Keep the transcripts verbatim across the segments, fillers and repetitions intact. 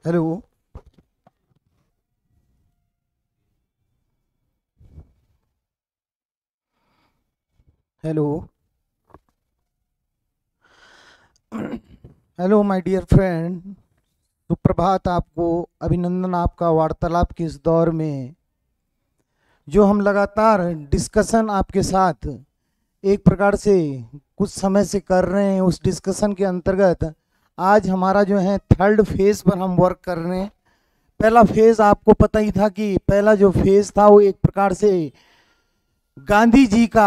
Hello. Hello. Hello my dear friend, सुप्रभात आपको। अभिनंदन आपका वार्तालाप के इस दौर में जो हम लगातार डिस्कशन आपके साथ एक प्रकार से कुछ समय से कर रहे हैं, उस डिस्कशन के अंतर्गत आज हमारा जो है थर्ड फेज पर हम वर्क कर रहे हैं। पहला फेज आपको पता ही था कि पहला जो फेज था वो एक प्रकार से गांधी जी का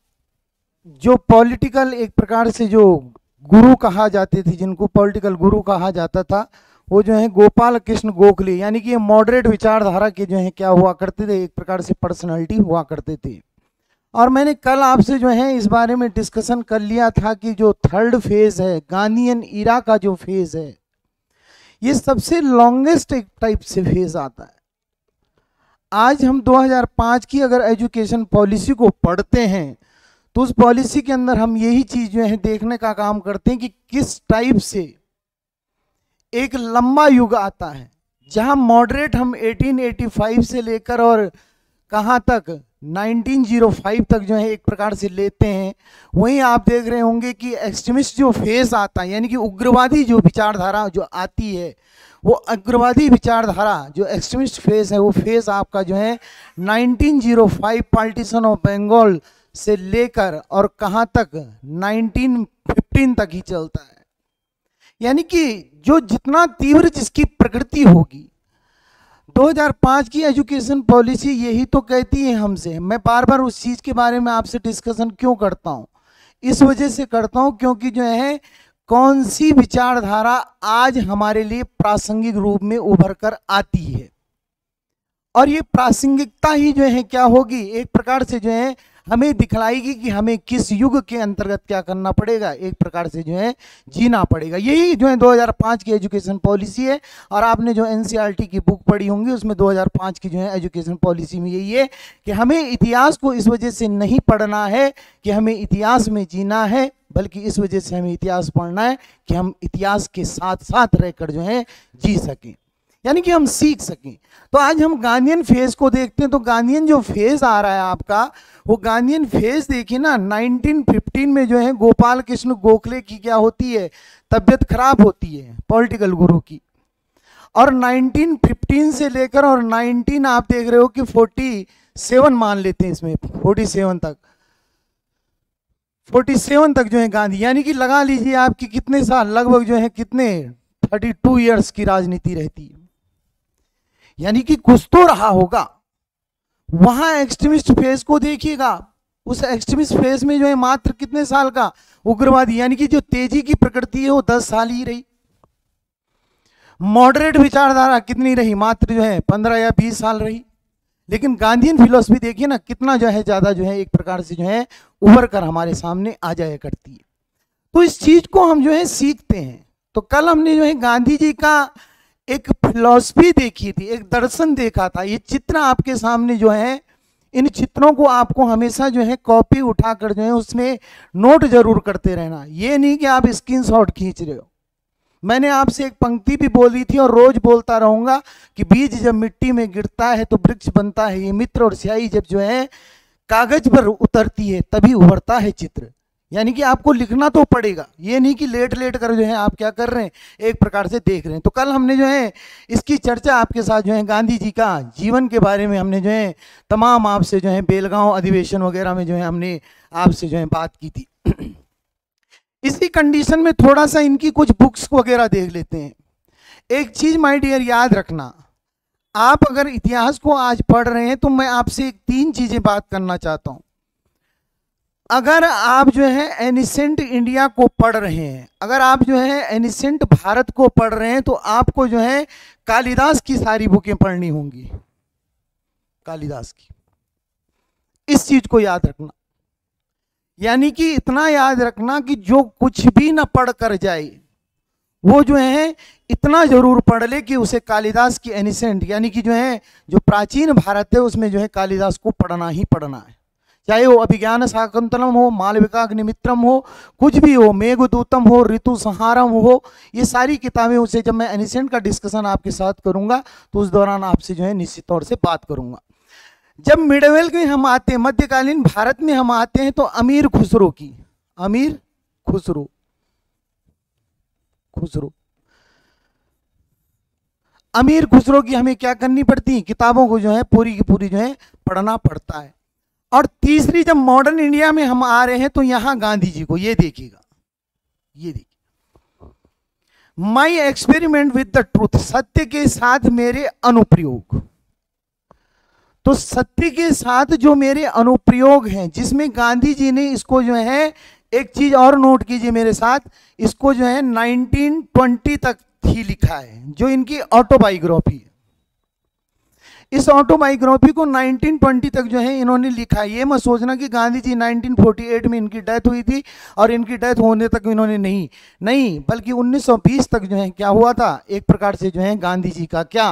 जो पॉलिटिकल एक प्रकार से जो गुरु कहा जाते थे, जिनको पॉलिटिकल गुरु कहा जाता था, वो जो है गोपाल कृष्ण गोखले, यानी कि ये मॉडरेट विचारधारा के जो है क्या हुआ करते थे, एक प्रकार से पर्सनालिटी हुआ करते थे। और मैंने कल आपसे जो है इस बारे में डिस्कशन कर लिया था कि जो थर्ड फेज है, गांधीयन इरा का जो फेज है, ये सबसे लॉन्गेस्ट एक टाइप से फेज आता है। आज हम दो हज़ार पाँच की अगर एजुकेशन पॉलिसी को पढ़ते हैं तो उस पॉलिसी के अंदर हम यही चीज जो है देखने का काम करते हैं कि किस टाइप से एक लंबा युग आता है, जहां मॉडरेट हम अठारह सौ पचासी से लेकर और कहां तक उन्नीस सौ पाँच तक जो है एक प्रकार से लेते हैं। वहीं आप देख रहे होंगे कि एक्सट्रीमिस्ट जो फेज आता है, यानी कि उग्रवादी जो विचारधारा जो आती है, वो उग्रवादी विचारधारा जो एक्सट्रीमिस्ट फेज है, वो फेज आपका जो है उन्नीस सौ पाँच पार्टीशन ऑफ बंगाल से लेकर और कहां तक उन्नीस सौ पंद्रह तक ही चलता है। यानी कि जो जितना तीव्र जिसकी प्रकृति होगी, दो हज़ार पाँच की एजुकेशन पॉलिसी यही तो कहती है हमसे। मैं बार बार उस चीज के बारे में आपसे डिस्कशन क्यों करता हूं, इस वजह से करता हूं क्योंकि जो है कौन सी विचारधारा आज हमारे लिए प्रासंगिक रूप में उभर कर आती है, और ये प्रासंगिकता ही जो है क्या होगी, एक प्रकार से जो है हमें दिखलाएगी कि हमें किस युग के अंतर्गत क्या करना पड़ेगा, एक प्रकार से जो है जीना पड़ेगा। यही जो है दो हज़ार पाँच की एजुकेशन पॉलिसी है। और आपने जो एनसीईआरटी की बुक पढ़ी होंगी, उसमें दो हज़ार पाँच की जो है एजुकेशन पॉलिसी में यही है कि हमें इतिहास को इस वजह से नहीं पढ़ना है कि हमें इतिहास में जीना है, बल्कि इस वजह से हमें इतिहास पढ़ना है कि हम इतिहास के साथ साथ रहकर जो है जी सकें, यानी कि हम सीख सकें। तो आज हम गांधीयन फेज को देखते हैं। तो गांधीयन जो फेज आ रहा है आपका, वो गांधीयन फेज देखिए ना, उन्नीस सौ पंद्रह में जो है गोपाल कृष्ण गोखले की क्या होती है, तबियत खराब होती है पॉलिटिकल गुरु की। और उन्नीस सौ पंद्रह से लेकर और उन्नीस आप देख रहे हो कि सैंतालीस मान लेते हैं, इसमें सैंतालीस तक सैंतालीस तक जो है गांधी, यानी कि लगा लीजिए आपकी कितने साल, लगभग जो है कितने बत्तीस इयर्स की राजनीति रहती है, यानी कि कुछ तो रहा होगा। वहां एक्सट्रीमिस्ट फेज को देखिएगा, उस एक्सट्रीमिस्ट फेज में जो है मात्र कितने साल का उग्रवादी, यानी कि जो तेजी की प्रकृति है वो दस साल ही रही। मॉडरेट विचारधारा कितनी रही, मात्र जो है पंद्रह या बीस साल रही। लेकिन गांधीयन फिलॉसफी देखिए ना, कितना जो है ज्यादा जो है एक प्रकार से जो है उभर कर हमारे सामने आ जाया करती है। तो इस चीज को हम जो है सीखते हैं। तो कल हमने जो है गांधी जी का एक फिलॉसफी देखी थी, एक दर्शन देखा था। ये चित्र आपके सामने जो है, इन चित्रों को आपको हमेशा जो है कॉपी उठाकर जो है उसमें नोट जरूर करते रहना। ये नहीं कि आप स्क्रीनशॉट खींच रहे हो। मैंने आपसे एक पंक्ति भी बोली थी और रोज बोलता रहूंगा कि बीज जब मिट्टी में गिरता है तो वृक्ष बनता है ये मित्र, और स्याही जब जो है कागज पर उतरती है तभी उभरता है चित्र। यानी कि आपको लिखना तो पड़ेगा, ये नहीं कि लेट लेट कर जो है आप क्या कर रहे हैं, एक प्रकार से देख रहे हैं। तो कल हमने जो है इसकी चर्चा आपके साथ जो है गांधी जी का जीवन के बारे में हमने जो है तमाम आपसे जो है बेलगांव अधिवेशन वगैरह में जो है हमने आपसे जो है बात की थी। इसी कंडीशन में थोड़ा सा इनकी कुछ बुक्स वगैरह देख लेते हैं। एक चीज माय डियर याद रखना, आप अगर इतिहास को आज पढ़ रहे हैं तो मैं आपसे एक तीन चीजें बात करना चाहता हूं। अगर आप जो है एनिसेंट इंडिया को पढ़ रहे हैं, अगर आप जो है एनिसेंट भारत को पढ़ रहे हैं, तो आपको जो है कालिदास की सारी बुकें पढ़नी होंगी, कालिदास की। इस चीज को याद रखना, यानी कि इतना याद रखना कि जो कुछ भी ना पढ़ कर जाए वो जो है इतना जरूर पढ़ ले कि उसे कालिदास की एनिसेंट, यानी कि जो है जो प्राचीन भारत है उसमें जो है कालिदास को पढ़ना ही पढ़ना है। चाहे वो अभिज्ञान शाकुंतलम हो, मालविकाग्निमित्रम हो, कुछ भी हो, मेघदूतम हो, ऋतु संहारम हो, ये सारी किताबें उसे जब मैं एनिसेंट का डिस्कशन आपके साथ करूंगा तो उस दौरान आपसे जो है निश्चित तौर से बात करूंगा। जब मिडवेल में हम आते हैं, मध्यकालीन भारत में हम आते हैं, तो अमीर खुसरो की, अमीर खुसरो खुसरो अमीर खुसरो की हमें क्या करनी पड़ती है, किताबों को जो है पूरी की पूरी जो है पढ़ना पड़ता है। और तीसरी, जब मॉडर्न इंडिया में हम आ रहे हैं तो यहां गांधी जी को, ये देखिएगा, ये देखिए, my experiment with the truth, सत्य के साथ मेरे अनुप्रयोग। तो सत्य के साथ जो मेरे अनुप्रयोग हैं, जिसमें गांधी जी ने इसको जो है, एक चीज और नोट कीजिए मेरे साथ, इसको जो है नाइनटीन ट्वेंटी तक ही लिखा है, जो इनकी ऑटोबायोग्राफी है। इस ऑटोबायोग्राफी को नाइनटीन ट्वेंटी तक जो है इन्होंने लिखा है। ये मत सोचना कि Gandhi ji nineteen forty eight में इनकी डेथ हुई थी और इनकी डेथ होने तक इन्होंने नहीं नहीं बल्कि उन्नीस सौ बीस तक जो है क्या हुआ था, एक प्रकार से जो है गांधी जी का क्या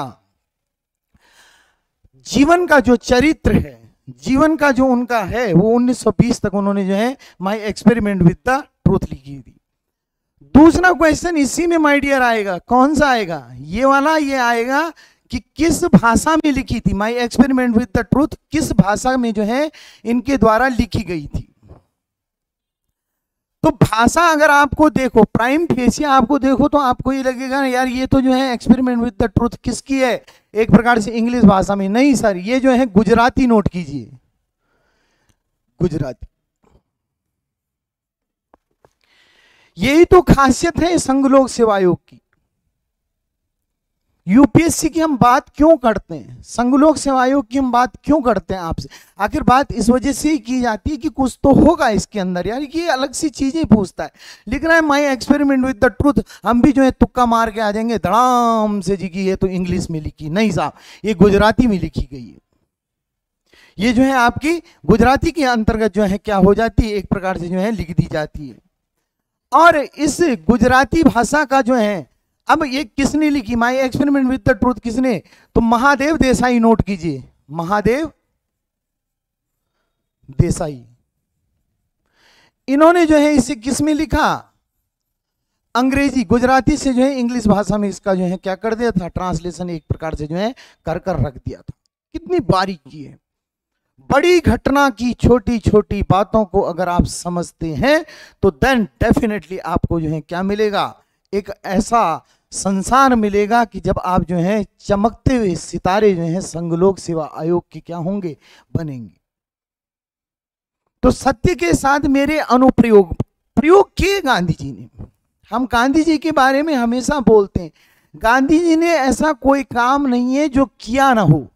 जीवन का जो चरित्र है, जीवन का जो उनका है, वो उन्नीस सौ बीस तक उन्होंने जो है my experiment with the truth लिखी थी। दूसरा क्वेश्चन इसी में माय डियर आएगा, कौन सा आएगा, ये वाला, ये आएगा कि किस भाषा में लिखी थी, my experiment with the truth किस भाषा में जो है इनके द्वारा लिखी गई थी। तो भाषा अगर आपको देखो, प्राइम फेसिया आपको देखो, तो आपको ये लगेगा यार ये तो जो है एक्सपेरिमेंट विद द ट्रूथ किसकी है, एक प्रकार से इंग्लिश भाषा में। नहीं सर, ये जो है गुजराती, नोट कीजिए, गुजराती। यही तो खासियत है संघ लोक सेवा आयोग की। यूपीएससी की हम बात क्यों करते हैं, संघ लोक सेवा आयोग की हम बात क्यों करते हैं आपसे, आखिर बात इस वजह से ही की जाती है कि कुछ तो होगा इसके अंदर यार, ये अलग सी चीजें पूछता है। लिख रहा है my experiment with the truth, हम भी जो है तुक्का मार के आ जाएंगे धड़ाम से जी की ये तो इंग्लिश में लिखी, नहीं साहब, ये गुजराती में लिखी गई है। ये जो है आपकी गुजराती के अंतर्गत जो है क्या हो जाती है, एक प्रकार से जो है लिख दी जाती है। और इस गुजराती भाषा का जो है, अब ये किसने लिखी, my experiment with the truth किसने, तो महादेव देसाई, नोट कीजिए, महादेव देसाई। इन्होंने जो है इसे किस में लिखा, अंग्रेजी, गुजराती से जो है इंग्लिश भाषा में इसका जो है क्या कर दिया था, ट्रांसलेशन एक प्रकार से जो है कर कर रख दिया था। कितनी बारीकी है, बड़ी घटना की छोटी छोटी बातों को अगर आप समझते हैं तो देन डेफिनेटली आपको जो है क्या मिलेगा, एक ऐसा संसार मिलेगा कि जब आप जो है चमकते हुए सितारे जो है संघ लोक सेवा आयोग के क्या होंगे, बनेंगे। तो सत्य के साथ मेरे अनुप्रयोग प्रयोग किए गांधी जी ने। हम गांधी जी के बारे में हमेशा बोलते हैं, गांधी जी ने ऐसा कोई काम नहीं है जो किया ना हो।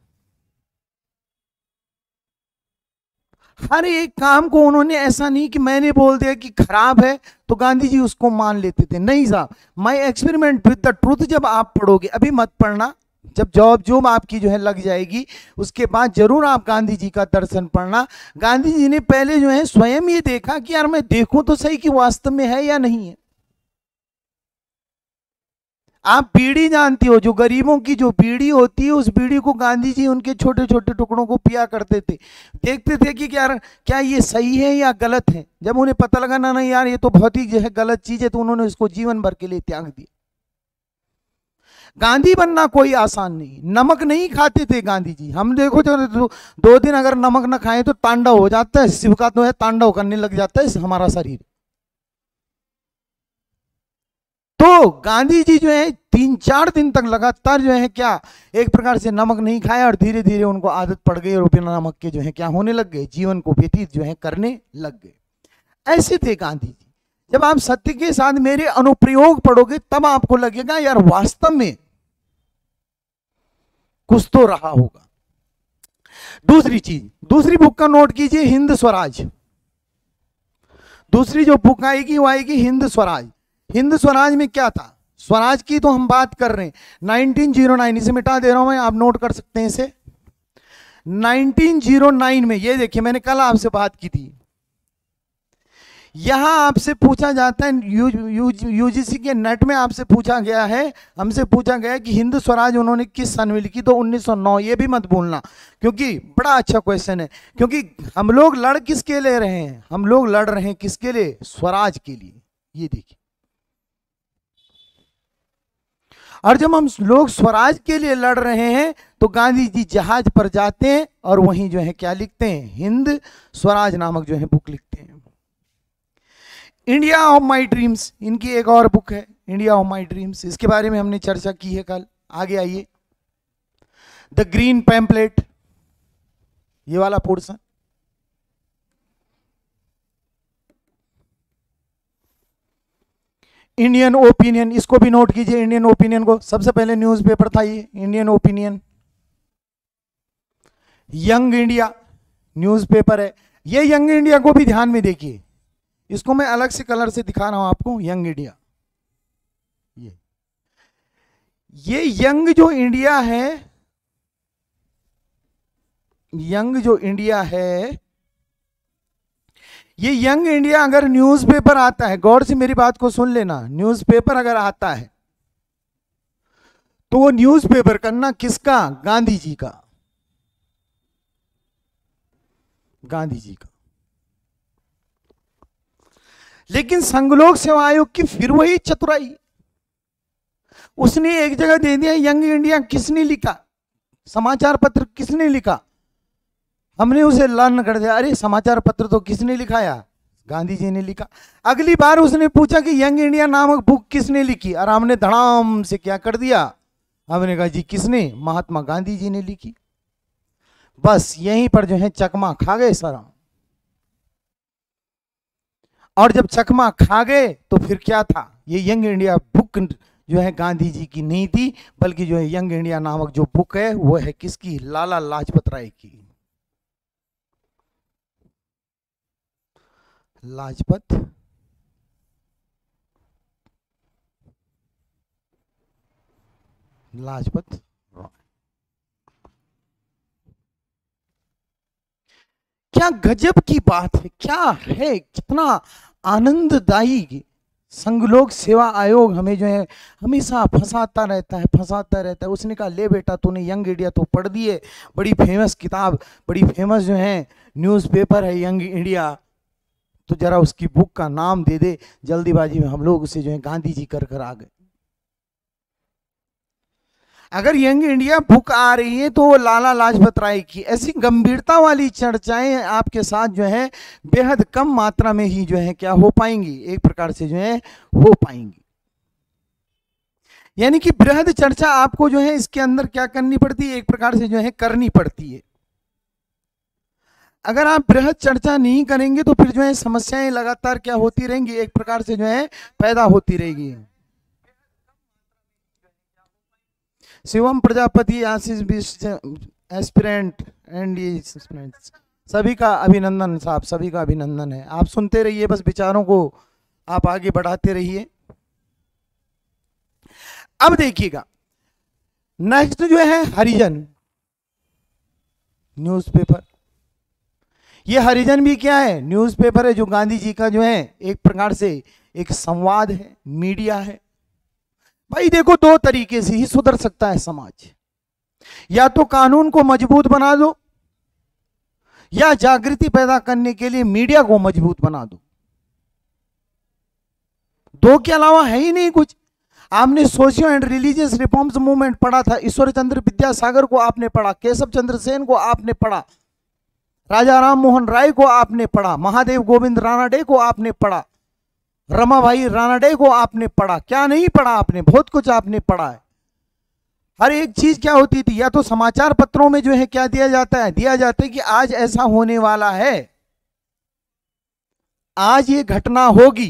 हर एक काम को उन्होंने ऐसा नहीं कि मैंने बोल दिया कि खराब है तो गांधी जी उसको मान लेते थे, नहीं साहब। My experiment with the truth जब आप पढ़ोगे, अभी मत पढ़ना, जब जॉब जॉब आपकी जो है लग जाएगी उसके बाद जरूर आप गांधी जी का दर्शन पढ़ना। गांधी जी ने पहले जो है स्वयं ये देखा कि यार मैं देखूं तो सही कि वास्तव में है या नहीं है। आप बीड़ी जानती हो, जो गरीबों की जो बीड़ी होती है, उस बीड़ी को गांधी जी उनके छोटे छोटे टुकड़ों को पिया करते थे, देखते थे कि क्या क्या ये सही है या गलत है। जब उन्हें पता लगा ना नहीं यार ये तो बहुत ही जो है गलत चीज है, तो उन्होंने इसको जीवन भर के लिए त्याग दिया। गांधी बनना कोई आसान नहीं, नमक नहीं खाते थे गांधी जी। हम देखो जो दो दिन अगर नमक ना खाएं तो तांडव हो जाता है, शिव का तो है तांडव करने लग जाता है हमारा शरीर। तो गांधी जी जो है तीन चार दिन तक लगातार जो है क्या एक प्रकार से नमक नहीं खाया और धीरे धीरे उनको आदत पड़ गई और बिना नमक के जो है क्या होने लग गए, जीवन को व्यतीत जो है करने लग गए। ऐसे थे गांधी जी। जब आप सत्य के साथ मेरे अनुप्रयोग पढ़ोगे तब आपको लगेगा यार वास्तव में कुछ तो रहा होगा। दूसरी चीज, दूसरी बुक का नोट कीजिए, हिंद स्वराज। दूसरी जो बुक आएगी वो आएगी हिंद स्वराज। हिंद स्वराज में क्या था, स्वराज की तो हम बात कर रहे हैं नाइनटीन ओ नाइन, इसे मिटा दे रहा हूं मैं, आप नोट कर सकते हैं इसे। नाइनटीन ओ नाइन में ये देखिए, मैंने कल आपसे बात की थी, यहां आपसे पूछा जाता है, यू, यू, यूजीसी के नेट में आपसे पूछा गया है, हमसे पूछा गया है कि हिंद स्वराज उन्होंने किस सन में लिखी, तो उन्नीस सौ नौ। ये भी मत भूलना, क्योंकि बड़ा अच्छा क्वेश्चन है। क्योंकि हम लोग लड़ किसके लिए रहे हैं, हम लोग लड़ रहे हैं किसके लिए, स्वराज के लिए। ये देखिए, और जब हम लोग स्वराज के लिए लड़ रहे हैं तो गांधी जी जहाज पर जाते हैं और वहीं जो है क्या लिखते हैं, हिंद स्वराज नामक जो है बुक लिखते हैं। इंडिया ऑफ माई ड्रीम्स इनकी एक और बुक है, इंडिया ऑफ माई ड्रीम्स, इसके बारे में हमने चर्चा की है कल। आगे आइए, द ग्रीन पैम्पलेट, ये वाला पोर्शन, इंडियन ओपिनियन, इसको भी नोट कीजिए। इंडियन ओपिनियन को सबसे पहले न्यूज़पेपर था ये, Indian Opinion. Young India newspaper है, ये यंग इंडिया को भी ध्यान में देखिए, इसको मैं अलग से कलर से दिखा रहा हूं आपको। यंग इंडिया, ये ये यंग जो इंडिया है, यंग जो इंडिया है, ये यंग इंडिया अगर न्यूज़पेपर आता है, गौर से मेरी बात को सुन लेना, न्यूज़पेपर अगर आता है तो वो न्यूज़पेपर करना किसका, गांधी जी का, गांधी जी का। लेकिन संघ लोक सेवा आयोग की फिर वही चतुराई, उसने एक जगह दे दिया यंग इंडिया किसने लिखा, समाचार पत्र किसने लिखा, हमने उसे लर्न कर दिया, अरे समाचार पत्र तो किसने लिखाया, गांधी जी ने लिखा। अगली बार उसने पूछा कि यंग इंडिया नामक बुक किसने लिखी, और हमने धड़ाम से क्या कर दिया, हमने कहा जी किसने, महात्मा गांधी जी ने लिखी। बस यहीं पर जो है चकमा खा गए सर। और जब चकमा खा गए तो फिर क्या था, ये यंग इंडिया बुक जो है गांधी जी की नहीं थी, बल्कि जो है यंग इंडिया नामक जो बुक है वो है किसकी, लाला लाजपत राय की। लाजपत लाजपत क्या गजब की बात है, क्या है, कितना आनंददायी। संघ लोक सेवा आयोग हमें जो है हमेशा फंसाता रहता है, फंसाता रहता है। उसने कहा ले बेटा तूने यंग इंडिया तो पढ़ दिए, बड़ी फेमस किताब, बड़ी फेमस जो है न्यूज़पेपर है यंग इंडिया, तो जरा उसकी बुक का नाम दे दे। जल्दीबाजी में हम लोग उसे जो है गांधी जी कर कर आ गए। अगर यंग इंडिया बुक आ रही है तो वो लाला लाजपत राय की, ऐसी गंभीरता वाली चर्चाएं आपके साथ जो है बेहद कम मात्रा में ही जो है क्या हो पाएंगी, एक प्रकार से जो है हो पाएंगी। यानी कि बृहद चर्चा आपको जो है इसके अंदर क्या करनी पड़ती है, एक प्रकार से जो है करनी पड़ती है। अगर आप बृहद चर्चा नहीं करेंगे तो फिर जो है समस्याएं लगातार क्या होती रहेंगी, एक प्रकार से जो है पैदा होती रहेगी। शिवम प्रजापति, आशीष एस्पिरेंट एंड सभी का अभिनंदन साहब, सभी का अभिनंदन है। आप सुनते रहिए, बस विचारों को आप आगे बढ़ाते रहिए। अब देखिएगा नेक्स्ट जो है हरिजन न्यूज़पेपर। ये हरिजन भी क्या है, न्यूज़पेपर है, जो गांधी जी का जो है एक प्रकार से एक संवाद है, मीडिया है। भाई देखो, दो तरीके से ही सुधर सकता है समाज, या तो कानून को मजबूत बना दो, या जागृति पैदा करने के लिए मीडिया को मजबूत बना दो। दो के अलावा है ही नहीं कुछ। आपने socio and religious reforms movement पढ़ा था, ईश्वर चंद्र विद्यासागर को आपने पढ़ा, केशव चंद्र सेन को आपने पढ़ा, राजा राम मोहन राय को आपने पढ़ा, महादेव गोविंद रानाडे को आपने पढ़ा, रमाबाई रानाडे को आपने पढ़ा। क्या नहीं पढ़ा आपने, बहुत कुछ आपने पढ़ा है। हर एक चीज क्या होती थी, या तो समाचार पत्रों में जो है क्या दिया जाता है, दिया जाता है कि आज ऐसा होने वाला है, आज ये घटना होगी,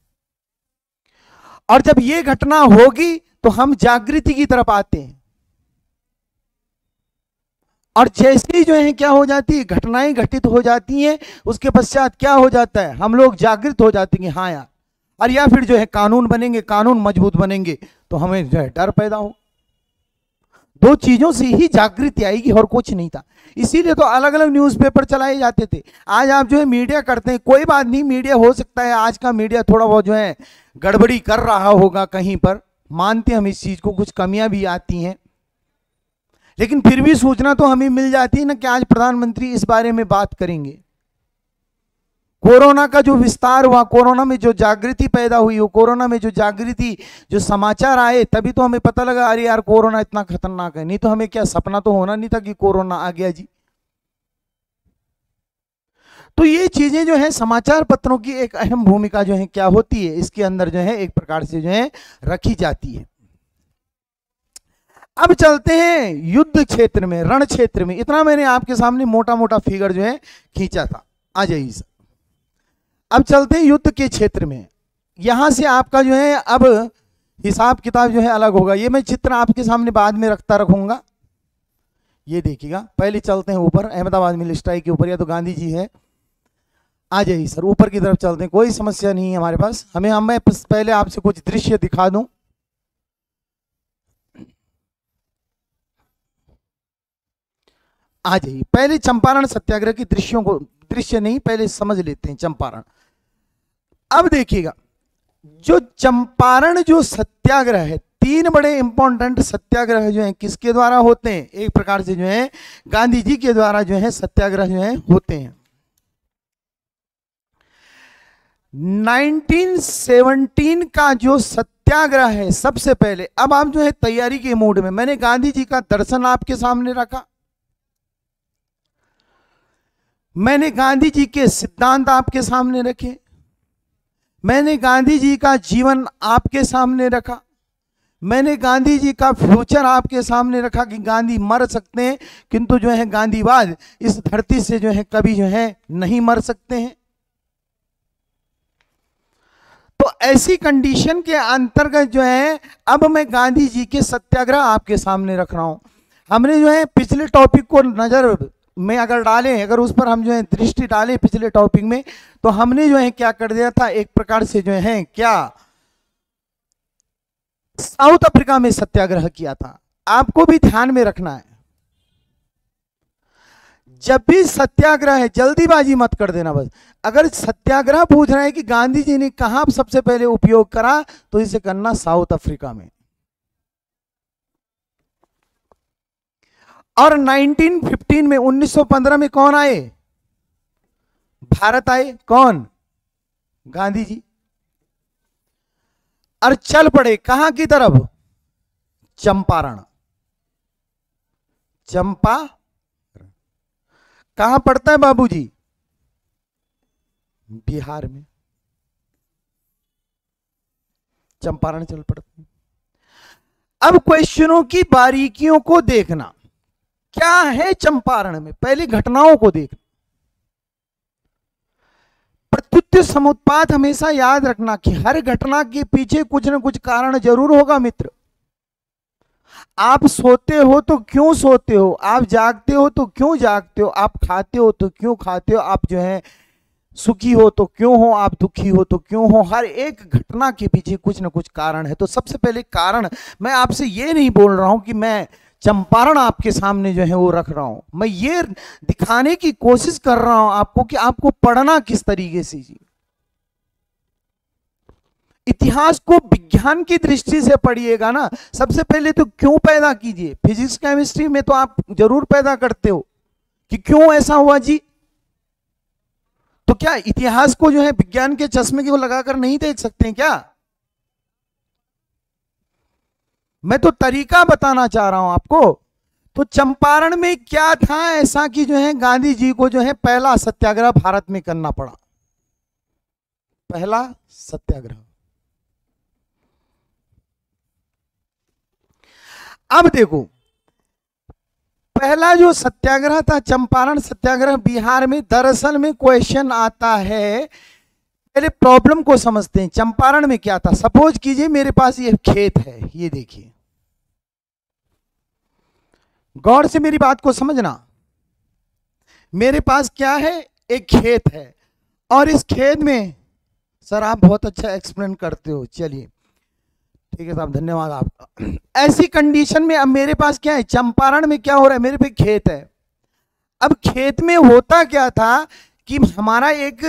और जब ये घटना होगी तो हम जागृति की तरफ आते हैं। और जैसे ही जो है क्या हो जाती है, घटनाएं घटित हो जाती हैं, उसके पश्चात क्या हो जाता है, हम लोग जागृत हो जाते हैं, हाँ यार। और या फिर जो है कानून बनेंगे, कानून मजबूत बनेंगे तो हमें जो है डर पैदा हो। दो चीजों से ही जागृति आएगी और कुछ नहीं था। इसीलिए तो अलग अलग न्यूज़पेपर चलाए जाते थे। आज आप जो है मीडिया करते हैं, कोई बात नहीं, मीडिया हो सकता है आज का मीडिया थोड़ा बहुत जो है गड़बड़ी कर रहा होगा कहीं पर, मानते हम इस चीज को, कुछ कमियां भी आती हैं, लेकिन फिर भी सूचना तो हमें मिल जाती है ना कि आज प्रधानमंत्री इस बारे में बात करेंगे। कोरोना का जो विस्तार हुआ, कोरोना में जो जागृति पैदा हुई, वो कोरोना में जो जागृति, जो समाचार आए, तभी तो हमें पता लगा अरे यार कोरोना इतना खतरनाक है। नहीं तो हमें क्या सपना तो होना नहीं था कि कोरोना आ गया जी। तो ये चीजें जो है समाचार पत्रों की एक अहम भूमिका जो है क्या होती है, इसके अंदर जो है एक प्रकार से जो है रखी जाती है। अब चलते हैं युद्ध क्षेत्र में, रण क्षेत्र में। इतना मैंने आपके सामने मोटा मोटा फिगर जो है खींचा था। आ जाइए सर, अब चलते हैं युद्ध के क्षेत्र में। यहां से आपका जो है अब हिसाब किताब जो है अलग होगा। ये मैं चित्र आपके सामने बाद में रखता रखूंगा, ये देखिएगा। पहले चलते हैं ऊपर, अहमदाबाद मिल स्ट्राइक के ऊपर, या तो गांधी जी है। आ जाइए सर, ऊपर की तरफ चलते हैं, कोई समस्या नहीं है हमारे पास। हमें हम मैं पहले आपसे कुछ दृश्य दिखा दूं। आ जाइए, पहले चंपारण सत्याग्रह के दृश्यों को, दृश्य नहीं पहले समझ लेते हैं चंपारण। अब देखिएगा, जो चंपारण जो सत्याग्रह है, तीन बड़े इंपॉर्टेंट सत्याग्रह जो हैं किसके द्वारा होते हैं? एक प्रकार से जो है गांधी जी के द्वारा जो है सत्याग्रह जो है होते हैं। नाइनटीन सेवनटीन का जो सत्याग्रह है सबसे पहले, अब आप जो है तैयारी के मूड में, मैंने गांधी जी का दर्शन आपके सामने रखा, मैंने गांधी जी के सिद्धांत आपके सामने रखे, मैंने गांधी जी का जीवन आपके सामने रखा, मैंने गांधी जी का फ्यूचर आपके सामने रखा कि गांधी मर सकते हैं किंतु जो है गांधीवाद इस धरती से जो है कभी जो है नहीं मर सकते हैं। तो ऐसी कंडीशन के अंतर्गत जो है अब मैं गांधी जी के सत्याग्रह आपके सामने रख रहा हूं। हमने जो है पिछले टॉपिक को नजर में अगर डालें, अगर उस पर हम जो है दृष्टि डालें पिछले टॉपिक में, तो हमने जो है क्या कर दिया था, एक प्रकार से जो है क्या साउथ अफ्रीका में सत्याग्रह किया था। आपको भी ध्यान में रखना है, जब भी सत्याग्रह है जल्दीबाजी मत कर देना। बस अगर सत्याग्रह पूछ रहे हैं कि गांधी जी ने कहां सबसे पहले उपयोग करा, तो इसे करना साउथ अफ्रीका में। और नाइनटीन फिफ्टीन में, उन्नीस सौ पंद्रह में कौन आए? भारत आए। कौन? गांधी जी। और चल पड़े कहां की तरफ? चंपारण। चंपा कहां पड़ता है बाबूजी? बिहार में। चंपारण चल पड़ता है। अब क्वेश्चनों की बारीकियों को देखना, क्या है चंपारण में, पहले घटनाओं को देखना। प्रत्युत्तर समुत्पाद हमेशा याद रखना कि हर घटना के पीछे कुछ न कुछ कारण जरूर होगा मित्र। आप सोते हो तो क्यों सोते हो, आप जागते हो तो क्यों जागते हो, आप खाते हो तो क्यों खाते हो, आप जो है सुखी हो तो क्यों हो, आप दुखी हो तो क्यों हो। हर एक घटना के पीछे कुछ न कुछ कारण है। तो सबसे पहले कारण, मैं आपसे ये नहीं बोल रहा हूं कि मैं चंपारण आपके सामने जो है वो रख रहा हूं, मैं ये दिखाने की कोशिश कर रहा हूं आपको कि आपको पढ़ना किस तरीके से जी। इतिहास को विज्ञान की दृष्टि से पढ़िएगा ना। सबसे पहले तो क्यों पैदा कीजिए, फिजिक्स केमिस्ट्री में तो आप जरूर पैदा करते हो कि क्यों ऐसा हुआ जी। तो क्या इतिहास को जो है विज्ञान के चश्मे को लगाकर नहीं देख सकते हैं क्या? मैं तो तरीका बताना चाह रहा हूं आपको। तो चंपारण में क्या था ऐसा कि जो है गांधी जी को जो है पहला सत्याग्रह भारत में करना पड़ा, पहला सत्याग्रह। अब देखो, पहला जो सत्याग्रह था चंपारण सत्याग्रह बिहार में, दरअसल में क्वेश्चन आता है, पहले प्रॉब्लम को समझते हैं। चंपारण में क्या था? सपोज कीजिए मेरे पास ये खेत है, ये देखिए, गौर से मेरी बात को समझना। मेरे पास क्या है? एक खेत है, और इस खेत में, सर आप बहुत अच्छा एक्सप्लेन करते हो, चलिए ठीक है साहब, धन्यवाद आपका। ऐसी कंडीशन में अब मेरे पास क्या है, चंपारण में क्या हो रहा है, मेरे पे खेत है। अब खेत में होता क्या था कि हमारा एक,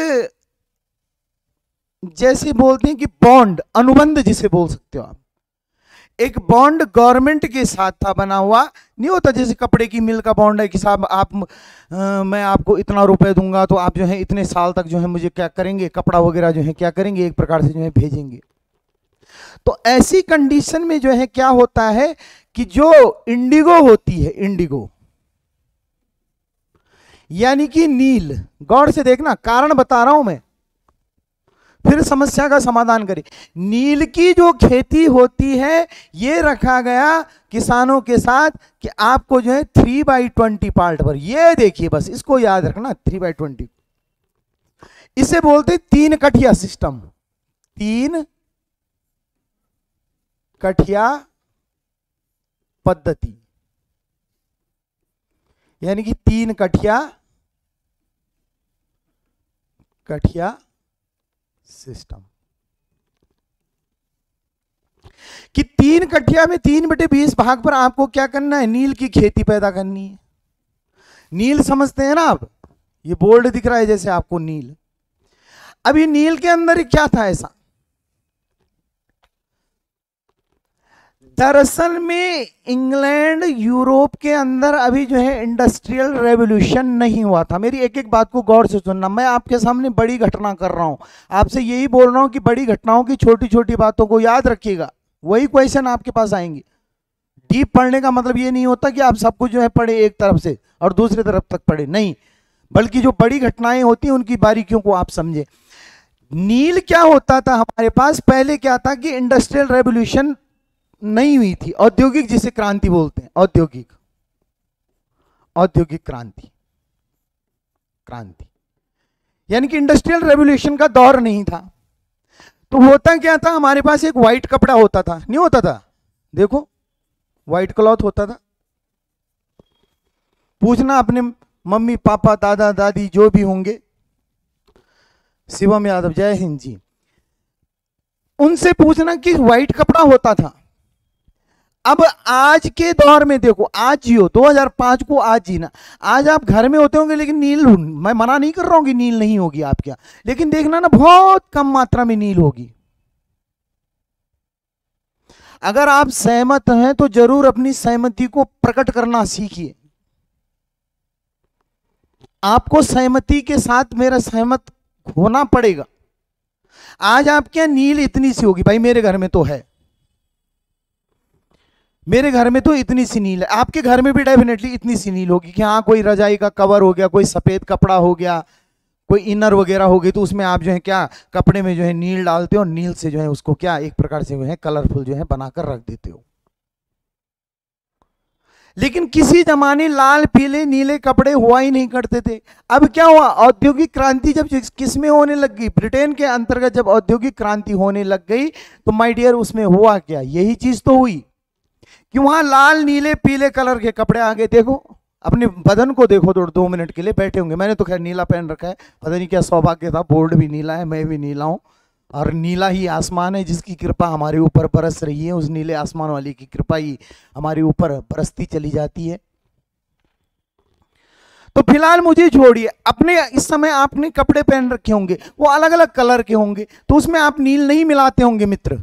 जैसे बोलते हैं कि बॉन्ड, अनुबंध जिसे बोल सकते हो आप, एक बॉन्ड गवर्नमेंट के साथ था बना हुआ। नहीं होता जैसे कपड़े की मिल का बॉन्ड है कि साहब आप आ, मैं आपको इतना रुपए दूंगा तो आप जो है इतने साल तक जो है मुझे क्या करेंगे, कपड़ा वगैरह जो है क्या करेंगे, एक प्रकार से जो है भेजेंगे। तो ऐसी कंडीशन में जो है क्या होता है कि जो इंडिगो होती है, इंडिगो यानी कि नील, गौर से देखना, कारण बता रहा हूं मैं, फिर समस्या का समाधान करें। नील की जो खेती होती है, ये रखा गया किसानों के साथ कि आपको जो है थ्री बाई ट्वेंटी पार्ट पर, ये देखिए बस इसको याद रखना, थ्री बाई ट्वेंटी, इसे बोलते तीन कठिया सिस्टम, तीन कठिया पद्धति, यानी कि तीन कठिया कठिया सिस्टम, कि तीन कठिया में तीन बटे बीस भाग पर आपको क्या करना है, नील की खेती पैदा करनी है। नील समझते हैं ना आप, ये बोर्ड दिख रहा है जैसे आपको नील। अब ये नील के अंदर क्या था ऐसा, दरअसल में इंग्लैंड यूरोप के अंदर अभी जो है इंडस्ट्रियल रेवोल्यूशन नहीं हुआ था। मेरी एक एक बात को गौर से सुनना, मैं आपके सामने बड़ी घटना कर रहा हूं, आपसे यही बोल रहा हूं कि बड़ी घटनाओं की छोटी छोटी बातों को याद रखिएगा, वही क्वेश्चन आपके पास आएंगे। डीप पढ़ने का मतलब ये नहीं होता कि आप सब कुछ जो है पढ़े एक तरफ से और दूसरी तरफ तक पढ़े, नहीं, बल्कि जो बड़ी घटनाएं होती हैं उनकी बारीकियों को आप समझे। नील क्या होता था हमारे पास, पहले क्या था कि इंडस्ट्रियल रेवोल्यूशन नहीं हुई थी, औद्योगिक जिसे क्रांति बोलते हैं, औद्योगिक औद्योगिक क्रांति क्रांति यानी कि इंडस्ट्रियल रेवोल्यूशन का दौर नहीं था। तो होता क्या था, हमारे पास एक व्हाइट कपड़ा होता था, नहीं होता था, देखो व्हाइट क्लॉथ होता था। पूछना अपने मम्मी पापा दादा दादी जो भी होंगे, शिवम यादव जय हिंद जी, उनसे पूछना कि व्हाइट कपड़ा होता था। अब आज के दौर में देखो, आज जियो दो हज़ार पाँच को, आज जीना, आज आप घर में होते होंगे लेकिन नील, मैं मना नहीं कर रहा हूं कि नील नहीं होगी आपके यहाँ, लेकिन देखना ना बहुत कम मात्रा में नील होगी। अगर आप सहमत हैं तो जरूर अपनी सहमति को प्रकट करना सीखिए। आपको सहमति के साथ मेरा सहमत होना पड़ेगा। आज आपके यहाँ नील इतनी सी होगी, भाई मेरे घर में तो है, मेरे घर में तो इतनी सी नील है, आपके घर में भी डेफिनेटली इतनी सी नील होगी कि हाँ कोई रजाई का कवर हो गया, कोई सफेद कपड़ा हो गया, कोई इनर वगैरह हो गई, तो उसमें आप जो है क्या कपड़े में जो है नील डालते हो और नील से जो है उसको क्या एक प्रकार से जो है कलरफुल जो है बनाकर रख देते हो। लेकिन किसी जमाने लाल पीले नीले कपड़े हुआ ही नहीं करते थे। अब क्या हुआ, औद्योगिक क्रांति जब किसमें होने लग गई, ब्रिटेन के अंतर्गत जब औद्योगिक क्रांति होने लग गई, तो माय डियर उसमें हुआ क्या, यही चीज तो हुई कि वहां लाल नीले पीले कलर के कपड़े आ गए। देखो अपने बदन को देखो, तो दो मिनट के लिए बैठे होंगे, मैंने तो खैर नीला पहन रखा है, पता नहीं क्या सौभाग्य था, बोर्ड भी नीला है, मैं भी नीला हूं, और नीला ही आसमान है जिसकी कृपा हमारे ऊपर बरस रही है, उस नीले आसमान वाली की कृपा ही हमारे ऊपर बरसती चली जाती है। तो फिलहाल मुझे छोड़िए, अपने इस समय आपने कपड़े पहन रखे होंगे, वो अलग अलग कलर के होंगे, तो उसमें आप नील नहीं मिलाते होंगे मित्र,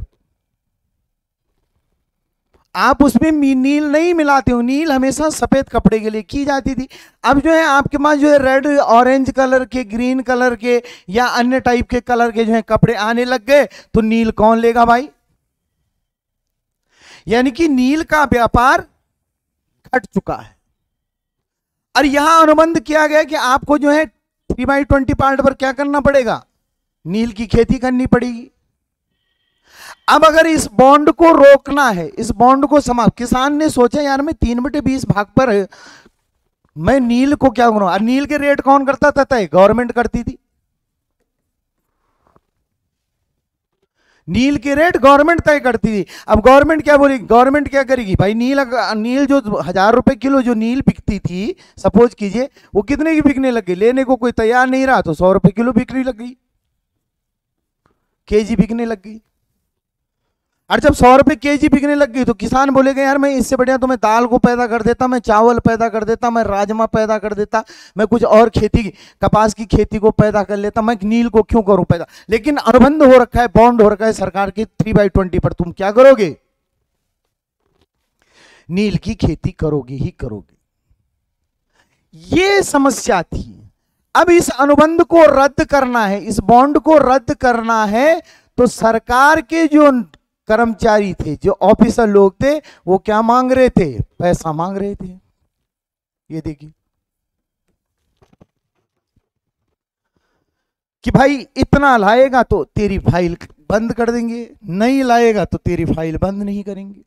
आप उसमें नील नहीं मिलाते हो, नील हमेशा सफेद कपड़े के लिए की जाती थी। अब जो है आपके पास जो है रेड ऑरेंज कलर के, ग्रीन कलर के या अन्य टाइप के कलर के जो है कपड़े आने लग गए, तो नील कौन लेगा भाई, यानी कि नील का व्यापार घट चुका है। और यहां अनुबंध किया गया कि आपको जो है थ्री बाई ट्वेंटी पार्ट पर क्या करना पड़ेगा, नील की खेती करनी पड़ेगी। अब अगर इस बॉन्ड को रोकना है, इस बॉन्ड को समाप्त, किसान ने सोचा यार मैं तीन बटे बीस भाग पर मैं नील को क्या करूं, और नील के रेट कौन करता था तय, गवर्नमेंट करती थी, नील के रेट गवर्नमेंट तय करती थी। अब गवर्नमेंट क्या बोली, गवर्नमेंट क्या करेगी भाई, नील नील जो हजार रुपए किलो जो नील बिकती थी, सपोज कीजिए वो कितने की बिकने लग गई, लेने को कोई तैयार नहीं रहा, तो सौ रुपए किलो बिकने लग गई, केजी बिकने लग गई। और जब सौ रुपए केजी बिकने लग गई तो किसान बोलेगा यार मैं इससे बढ़िया तो मैं दाल को पैदा कर देता, मैं चावल पैदा कर देता, मैं राजमा पैदा कर देता, मैं कुछ और खेती कपास की खेती को पैदा कर लेता, मैं नील को क्यों करूं पैदा। लेकिन अनुबंध हो रखा है, बॉन्ड हो रखा है सरकार की थ्री बाई ट्वेंटी पर, तुम क्या करोगे, नील की खेती करोगे ही करोगे। ये समस्या थी। अब इस अनुबंध को रद्द करना है, इस बॉन्ड को रद्द करना है, तो सरकार के जो कर्मचारी थे, जो ऑफिसर लोग थे, वो क्या मांग रहे थे, पैसा मांग रहे थे। ये देखिए कि भाई इतना लाएगा तो तेरी फाइल बंद कर देंगे, नहीं लाएगा तो तेरी फाइल बंद नहीं करेंगे।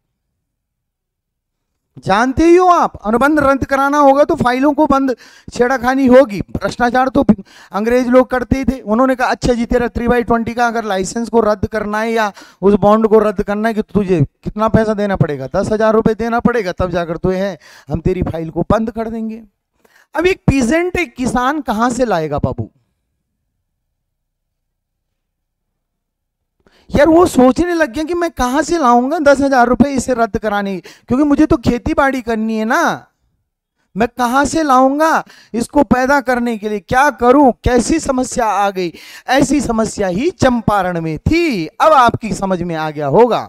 जानते ही हो आप, अनुबंध रद्द कराना होगा तो फाइलों को बंद, छेड़ाखानी होगी। भ्रष्टाचार तो अंग्रेज लोग करते ही थे। उन्होंने कहा अच्छा जी तेरा थ्री बाई ट्वेंटी का अगर लाइसेंस को रद्द करना है या उस बॉन्ड को रद्द करना है कि तुझे कितना पैसा देना पड़ेगा, दस हजार रुपये देना पड़ेगा, तब जाकर तो है हम तेरी फाइल को बंद कर देंगे। अब एक पीजेंट, एक किसान कहां से लाएगा बाबू यार। वो सोचने लग गया कि मैं कहां से लाऊंगा दस हजार रुपए इसे रद्द कराने, क्योंकि मुझे तो खेती बाड़ी करनी है ना, मैं कहां से लाऊंगा इसको पैदा करने के लिए, क्या करूं। कैसी समस्या आ गई, ऐसी समस्या ही चंपारण में थी। अब आपकी समझ में आ गया होगा।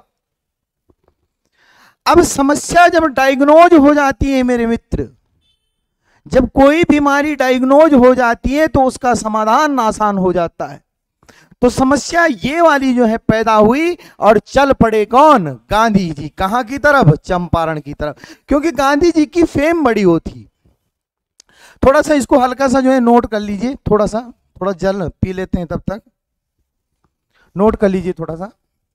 अब समस्या जब डायग्नोज हो जाती है मेरे मित्र, जब कोई बीमारी डायग्नोज हो जाती है तो उसका समाधान आसान हो जाता है। तो समस्या ये वाली जो है पैदा हुई और चल पड़े कौन, गांधी जी। कहां की तरफ, चंपारण की तरफ, क्योंकि गांधी जी की फेम बड़ी होती। थोड़ा सा इसको हल्का सा जो है नोट कर लीजिए, थोड़ा सा, थोड़ा जल पी लेते हैं तब तक, नोट कर लीजिए थोड़ा सा।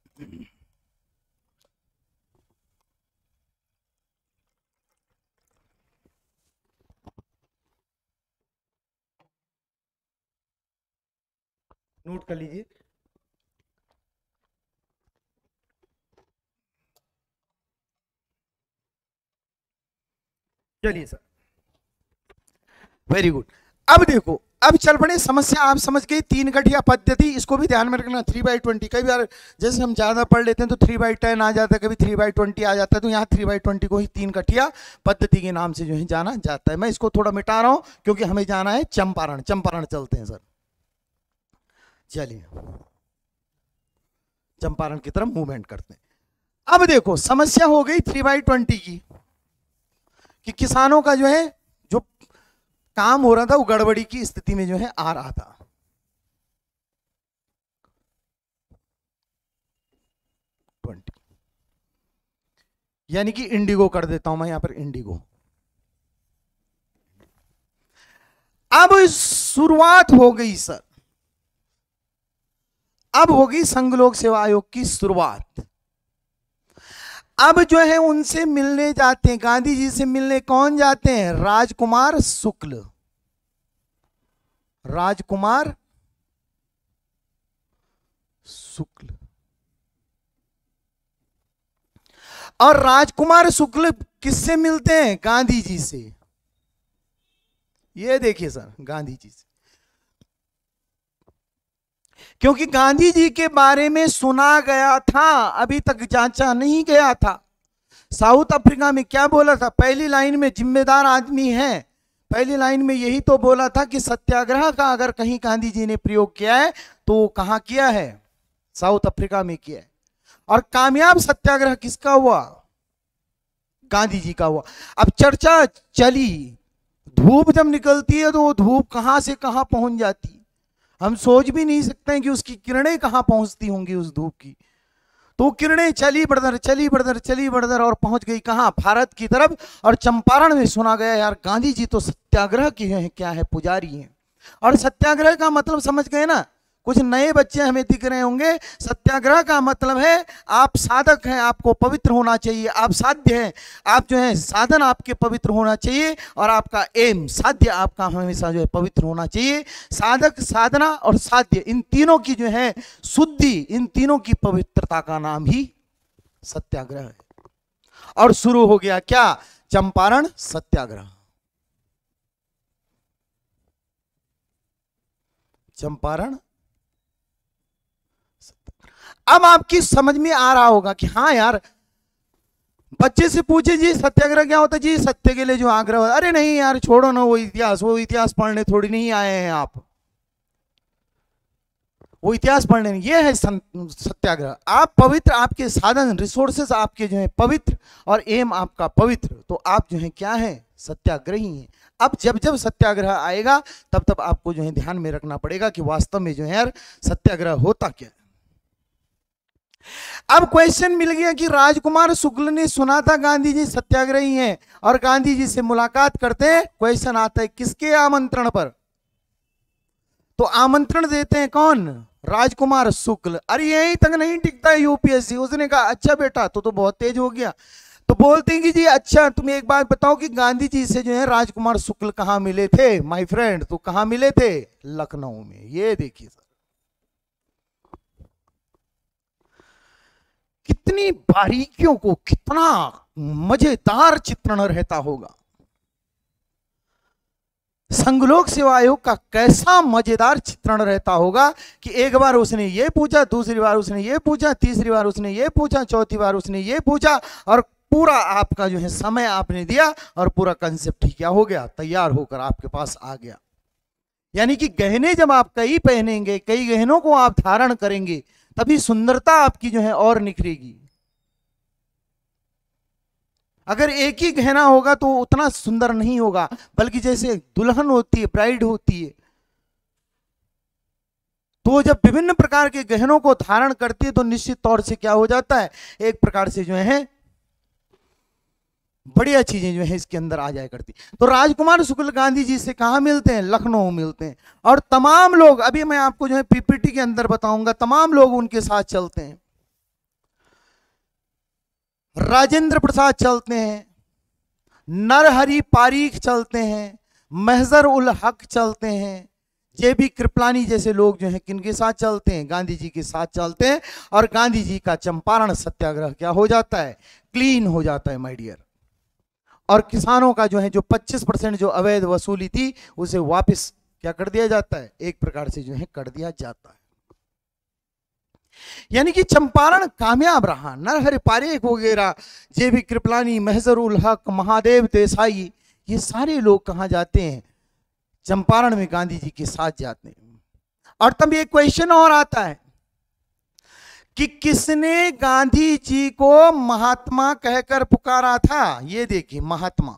नोट कर लीजिए। चलिए सर, वेरी गुड। अब देखो, अब चल पड़े, समस्या आप समझ गए। तीन गठिया पद्धति, इसको भी ध्यान में रखना। थ्री बाई ट्वेंटी, कई बार जैसे हम ज्यादा पढ़ लेते हैं तो थ्री बाई टेन आ जाता है, कभी थ्री बाई ट्वेंटी आ जाता है, तो यहाँ थ्री बाई ट्वेंटी को ही तीन गठिया पद्धति के नाम से जो है जाना जाता है। मैं इसको थोड़ा मिटा रहा हूं क्योंकि हमें जाना है चंपारण। चंपारण चलते हैं सर, चलिए चंपारण की तरफ मूवमेंट करते हैं। अब देखो समस्या हो गई थ्री बाई ट्वेंटी की, कि किसानों का जो है जो काम हो रहा था वो गड़बड़ी की स्थिति में जो है आ रहा था। ट्वेंटी यानी कि इंडिगो कर देता हूं मैं यहां पर, इंडिगो। अब शुरुआत हो गई सर, अब होगी संघ लोक सेवा आयोग की शुरुआत। अब जो है उनसे मिलने जाते हैं, गांधी जी से मिलने कौन जाते हैं, राजकुमार शुक्ल। राजकुमार शुक्ल, और राजकुमार शुक्ल किससे मिलते हैं, गांधी जी से। ये देखिए सर, गांधी जी से, क्योंकि गांधी जी के बारे में सुना गया था, अभी तक जांचा नहीं गया था। साउथ अफ्रीका में क्या बोला था, पहली लाइन में जिम्मेदार आदमी है, पहली लाइन में यही तो बोला था कि सत्याग्रह का अगर कहीं गांधी जी ने प्रयोग किया है तो कहां किया है, साउथ अफ्रीका में किया है। और कामयाब सत्याग्रह किसका हुआ, गांधी जी का हुआ। अब चर्चा चली, धूप जब निकलती है तो वो धूप कहां से कहां पहुंच जाती है, हम सोच भी नहीं सकते हैं कि उसकी किरणें कहां पहुंचती होंगी उस धूप की। तो किरणें चली बढ़दर चली बढ़दर चली बढ़दर और पहुंच गई कहां, भारत की तरफ। और चंपारण में सुना गया यार गांधी जी तो सत्याग्रह के हैं, क्या है, पुजारी हैं। और सत्याग्रह का मतलब समझ गए ना, कुछ नए बच्चे हमें दिख रहे होंगे। सत्याग्रह का मतलब है आप साधक हैं, आपको पवित्र होना चाहिए, आप साध्य हैं, आप जो है साधन आपके पवित्र होना चाहिए, और आपका एम साध्य आपका हमेशा जो है पवित्र होना चाहिए। साधक, साधना और साध्य, इन तीनों की जो है शुद्धि, इन तीनों की पवित्रता का नाम ही सत्याग्रह है। और शुरू हो गया क्या, चंपारण सत्याग्रह। चंपारण। अब आपकी समझ में आ रहा होगा कि हाँ यार, बच्चे से पूछे जी सत्याग्रह क्या होता है, जी सत्य के लिए जो आग्रह होता है। अरे नहीं यार छोड़ो ना वो इतिहास, वो इतिहास पढ़ने थोड़ी नहीं आए हैं आप, वो इतिहास पढ़ने नहीं, ये है सत्याग्रह। आप पवित्र, आपके साधन रिसोर्सेस आपके जो है पवित्र और एम आपका पवित्र, तो आप जो है क्या है, सत्याग्रही हैं। अब जब जब सत्याग्रह आएगा तब तब आपको जो है ध्यान में रखना पड़ेगा कि वास्तव में जो है यार सत्याग्रह होता क्या है। अब क्वेश्चन मिल गया कि राजकुमार शुक्ल ने सुना था गांधी जी सत्याग्रही हैं और गांधी जी से मुलाकात करते हैं। क्वेश्चन आता है किसके आमंत्रण पर, तो आमंत्रण देते हैं कौन, राजकुमार शुक्ल। अरे यहीं तक नहीं टिकता है यूपीएससी, उसने कहा अच्छा बेटा तो तो बहुत तेज हो गया, तो बोलते हैं कि जी अच्छा तुम एक बात बताओ कि गांधी जी से जो है राजकुमार शुक्ल कहां मिले थे माय फ्रेंड, तो कहां मिले थे, लखनऊ में। ये देखिए सर कितनी बारीकियों को, कितना मजेदार चित्रण रहता होगा। संघ लोक सेवा आयोग का कैसा मजेदार चित्रण रहता होगा कि एक बार उसने ये पूछा, दूसरी बार उसने ये पूछा, तीसरी बार उसने ये पूछा, चौथी बार उसने ये पूछा, और पूरा आपका जो है समय आपने दिया और पूरा कंसेप्ट ही क्या हो गया, तैयार होकर आपके पास आ गया। यानी कि गहने जब आप कई पहनेंगे, कई गहनों को आप धारण करेंगे, तभी सुंदरता आपकी जो है और निखरेगी। अगर एक ही गहना होगा तो उतना सुंदर नहीं होगा, बल्कि जैसे दुल्हन होती है, ब्राइड होती है, तो जब विभिन्न प्रकार के गहनों को धारण करती है तो निश्चित तौर से क्या हो जाता है, एक प्रकार से जो है बढ़िया चीजें जो है इसके अंदर आ जाया करती। तो राजकुमार शुक्ल गांधी जी से कहां मिलते हैं, लखनऊ मिलते हैं, और तमाम लोग, अभी मैं आपको जो है पीपीटी के अंदर बताऊंगा, तमाम लोग उनके साथ चलते हैं। राजेंद्र प्रसाद चलते हैं, नरहरि पारीख चलते हैं, महजर उल हक चलते हैं, जे बी कृपलानी जैसे लोग जो हैं किनके साथ चलते हैं, गांधी जी के साथ चलते हैं, और गांधी जी का चंपारण सत्याग्रह क्या हो जाता है, क्लीन हो जाता है माय डियर। और किसानों का जो है जो पच्चीस परसेंट जो अवैध वसूली थी उसे वापस क्या कर दिया जाता है, एक प्रकार से जो है कर दिया जाता है। यानी कि चंपारण कामयाब रहा। नरहरि पारेख वगैरह, जे बी कृपलानी, महजर उल हक, महादेव देसाई, ये सारे लोग कहां जाते हैं, चंपारण में गांधी जी के साथ जाते हैं। और तब एक क्वेश्चन और आता है कि किसने गांधी जी को महात्मा कहकर पुकारा था। ये देखिए महात्मा,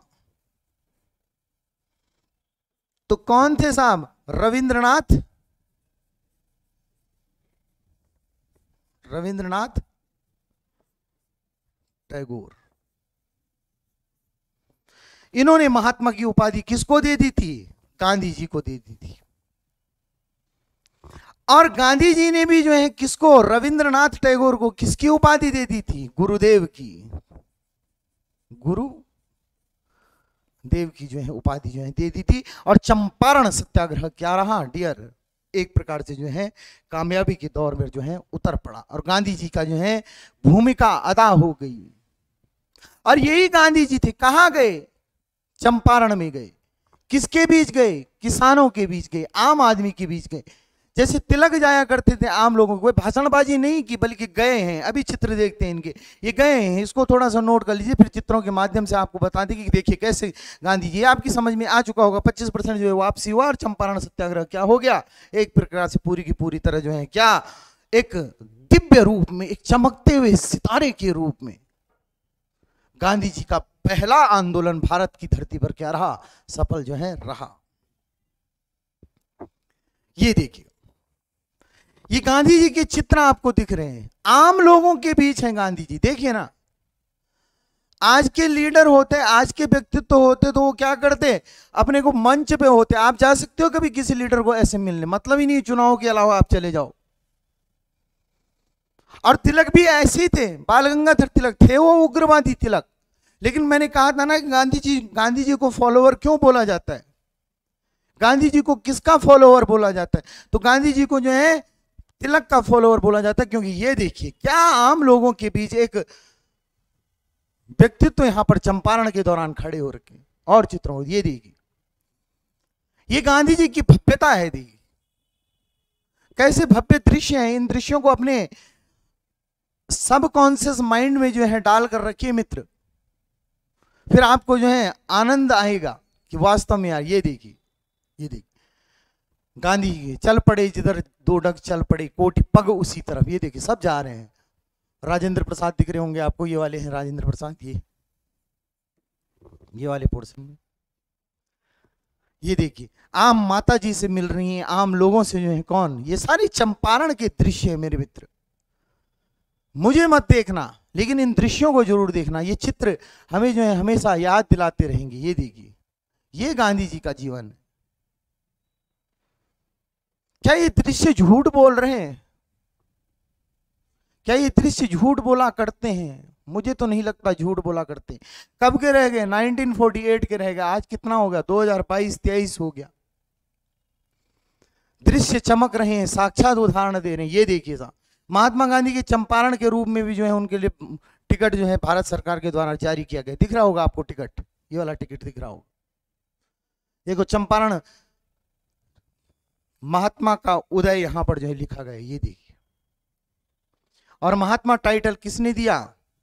तो कौन थे साहब, रविंद्रनाथ, रविंद्रनाथ टैगोर। इन्होंने महात्मा की उपाधि किसको दे दी थी, गांधी जी को दे दी थी। और गांधी जी ने भी जो है किसको, रविंद्रनाथ टैगोर को किसकी उपाधि दे दी थी, गुरुदेव की, गुरु देव की जो है उपाधि जो है दे दी थी। और चंपारण सत्याग्रह क्या रहा डियर, एक प्रकार से जो है कामयाबी के दौर में जो है उतर पड़ा, और गांधी जी का जो है भूमिका अदा हो गई। और यही गांधी जी थे, कहां गए, चंपारण में गए। किसके बीच गए, किसानों के बीच गए, आम आदमी के बीच गए। जैसे तिलक जाया करते थे आम लोगों को, भाषणबाजी नहीं की बल्कि गए हैं। अभी चित्र देखते हैं इनके, ये गए हैं, इसको थोड़ा सा नोट कर लीजिए, फिर चित्रों के माध्यम से आपको बता दें कि देखिए कैसे गांधी जी, आपकी समझ में आ चुका होगा। पच्चीस परसेंट जो है वापसी हुआ और चंपारण सत्याग्रह क्या हो गया, एक प्रकार से पूरी की पूरी तरह जो है क्या, एक दिव्य रूप में, एक चमकते हुए सितारे के रूप में गांधी जी का पहला आंदोलन भारत की धरती पर क्या रहा, सफल जो है रहा। ये देखिए, ये गांधी जी के चित्र आपको दिख रहे हैं, आम लोगों के बीच हैं गांधी जी। देखिए ना, आज के लीडर होते, आज के व्यक्तित्व होते तो वो क्या करते, अपने को मंच पे होते। आप जा सकते हो कभी किसी लीडर को ऐसे मिलने, मतलब ही नहीं, चुनाव के अलावा आप चले जाओ। और तिलक भी ऐसे ही थे, बाल गंगाधर तिलक थे वो उग्रवादी तिलक। लेकिन मैंने कहा था ना कि गांधी जी, गांधी जी को फॉलोअर क्यों बोला जाता है, गांधी जी को किसका फॉलोअर बोला जाता है, तो गांधी जी को जो है तिलक का फॉलोअर बोला जाता है। क्योंकि ये देखिए क्या आम लोगों के बीच एक व्यक्तित्व यहां पर चंपारण के दौरान खड़े हो रखे। और चित्रों ये देखिए, ये गांधी जी की भव्यता है, देखिए कैसे भव्य दृश्य है। इन दृश्यों को अपने सब कॉन्शियस माइंड में जो है डाल कर रखिए मित्र, फिर आपको जो है आनंद आएगा कि वास्तव में यार ये देखिए, ये देखिए गांधी जी चल पड़े जिधर दो डग चल पड़े कोटि पग उसी तरफ, ये देखिए सब जा रहे हैं। राजेंद्र प्रसाद दिख रहे होंगे आपको, ये वाले हैं राजेंद्र प्रसाद, ये ये वाले पोर्शन में ये देखिए आम माता जी से मिल रही हैं, आम लोगों से जो है कौन, ये सारी चंपारण के दृश्य है मेरे मित्र। मुझे मत देखना लेकिन इन दृश्यों को जरूर देखना, ये चित्र हमें जो है हमेशा याद दिलाते रहेंगे। ये देखिए ये गांधी जी का जीवन है। क्या ये दृश्य झूठ बोल रहे हैं? क्या ये दृश्य झूठ बोला करते हैं? मुझे तो नहीं लगता झूठ बोला करते। कब के रह गए? नाइनटीन फोर्टी एट के रह गए। आज कितना हो गया? दो हज़ार बाईस तेईस हो गया। दृश्य चमक रहे हैं, साक्षात उदाहरण दे रहे हैं। ये देखिए साहब, महात्मा गांधी के चंपारण के रूप में भी जो है उनके लिए टिकट जो है भारत सरकार के द्वारा जारी किया गया। दिख रहा होगा आपको टिकट, ये वाला टिकट दिख रहा होगा। देखो चंपारण महात्मा का उदय यहां पर जो है लिखा गया, ये देखिए। और महात्मा टाइटल किसने दिया?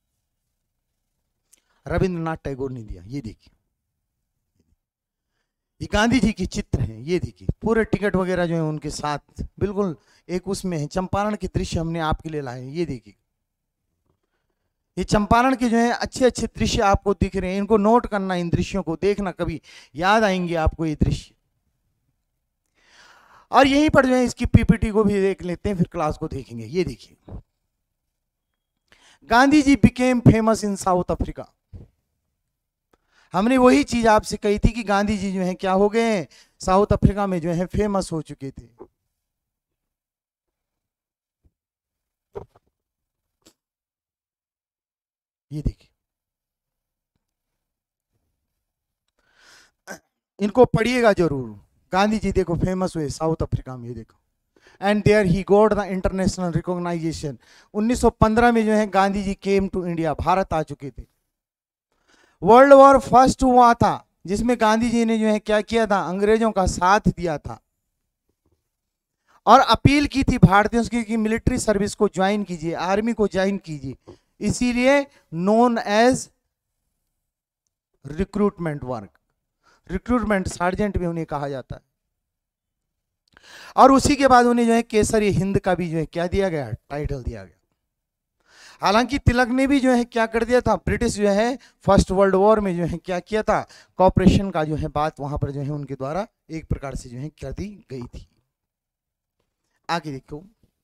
रविंद्रनाथ टैगोर ने दिया। ये देखिए ये गांधी जी के चित्र हैं। ये देखिए पूरे टिकट वगैरह जो है उनके साथ बिल्कुल एक उसमें है। चंपारण के दृश्य हमने आपके लिए लाए हैं। ये देखिए ये चंपारण के जो है अच्छे अच्छे दृश्य आपको दिख रहे हैं, इनको नोट करना, इन दृश्यों को देखना, कभी याद आएंगे आपको ये दृश्य। और यहीं पर जो है इसकी पीपीटी को भी देख लेते हैं, फिर क्लास को देखेंगे। ये देखिए Gandhi ji became famous in South Africa. हमने वही चीज आपसे कही थी कि गांधी जी जो है क्या हो गए, साउथ अफ्रीका में जो है फेमस हो चुके थे। ये देखिए इनको पढ़िएगा जरूर। गांधी जी देखो फेमस हुए साउथ अफ्रीका में, ये देखो। And there he got the international recognization. उन्नीस सौ पंद्रह में जो है Gandhi ji came to India, भारत आ चुके थे। वर्ल्ड वॉर फर्स्ट हुआ था जिसमें गांधी जी ने जो है क्या किया था, अंग्रेजों का साथ दिया था और अपील की थी भारतीयों से कि मिलिट्री सर्विस को ज्वाइन कीजिए, आर्मी को ज्वाइन कीजिए। इसीलिए known as recruitment work, recruitment sergeant भी उन्हें कहा जाता है। और उसी के बाद उन्हें जो है केसरी हिंद का भी जो है क्या दिया गया, टाइटल दिया गया। हालांकि तिलक ने भी जो है क्या कर दिया था, ब्रिटिश जो है फर्स्ट वर्ल्ड वॉर में जो है क्या किया था, कॉपरेशन का जो है बात वहां पर जो है उनके द्वारा एक प्रकार से जो है कर दी गई थी। आगे देखो,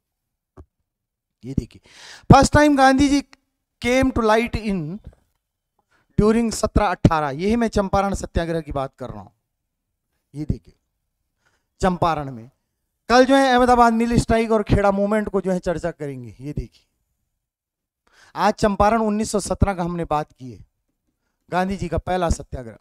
ये देखिए first time Gandhi ji came to light in during सत्रह अठारह। यही मैं चंपारण सत्याग्रह की बात कर रहा हूं। ये देखिए चंपारण में कल जो है अहमदाबाद मिल स्ट्राइक और खेड़ा मूवमेंट को जो है चर्चा करेंगे। ये देखिए आज चंपारण उन्नीस सौ सत्रह का हमने बात की है, गांधी जी का पहला सत्याग्रह।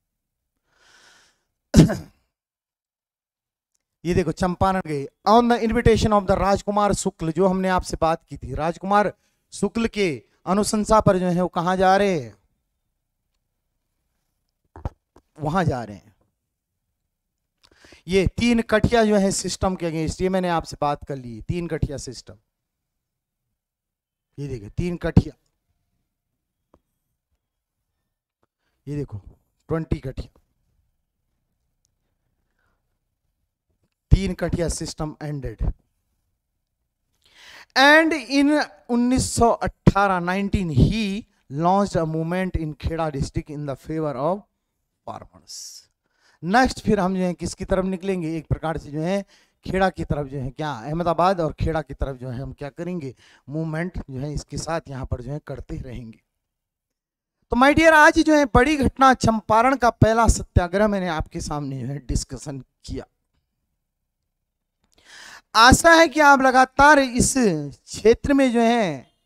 ये देखो चंपारण गए on the invitation of the Rajkumar Shukla, जो हमने आपसे बात की थी। राजकुमार शुक्ल के अनुशंसा पर जो है वो कहां जा रहे हैं, वहां जा रहे हैं। ये तीन कठिया जो है सिस्टम के अगेंस्ट, ये मैंने आपसे बात कर ली, तीन कठिया सिस्टम। ये देखिए तीन कठिया, ये देखो ट्वेंटी कठिया, तीन कठिया सिस्टम एंडेड। एंड इन उन्नीस सौ अठारह nineteen he launched a movement in Kheda district in the favour of farmers. Next फिर हम जो है किसकी तरफ निकलेंगे, एक प्रकार से जो है खेड़ा की तरफ जो है क्या, अहमदाबाद और खेड़ा की तरफ जो है हम क्या करेंगे, मूवमेंट जो है इसके साथ यहां पर जो है करते रहेंगे। तो माय डियर आज जो है बड़ी घटना चंपारण का पहला सत्याग्रह मैंने आपके सामने जो है डिस्कशन किया। आशा है कि आप लगातार इस क्षेत्र में जो है